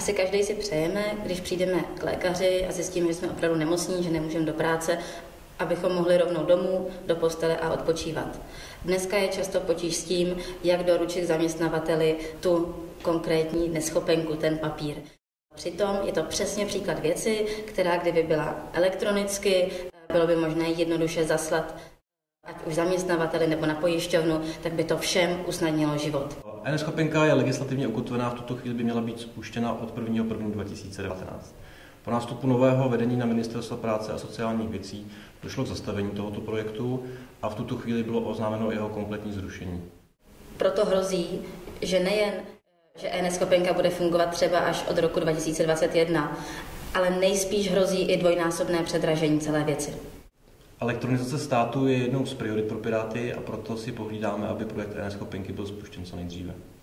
Asi každý si přejeme, když přijdeme k lékaři a zjistíme, že jsme opravdu nemocní, že nemůžeme do práce, abychom mohli rovnou domů, do postele a odpočívat. Dneska je často potíž s tím, jak doručit zaměstnavateli tu konkrétní neschopenku, ten papír. Přitom je to přesně příklad věci, která kdyby byla elektronicky, bylo by možné jednoduše zaslat ať už zaměstnavateli nebo na pojišťovnu, tak by to všem usnadnilo život. eNeschopenka je legislativně ukotvená, v tuto chvíli by měla být spuštěna od 1.1.2019. Po nástupu nového vedení na Ministerstvo práce a sociálních věcí došlo k zastavení tohoto projektu a v tuto chvíli bylo oznámeno jeho kompletní zrušení. Proto hrozí, že nejen, že eNeschopenka bude fungovat třeba až od roku 2021, ale nejspíš hrozí i dvojnásobné předražení celé věci. Elektronizace státu je jednou z priorit pro Piráty a proto si pohlídáme, aby projekt eNeschopenky byl spuštěn co nejdříve.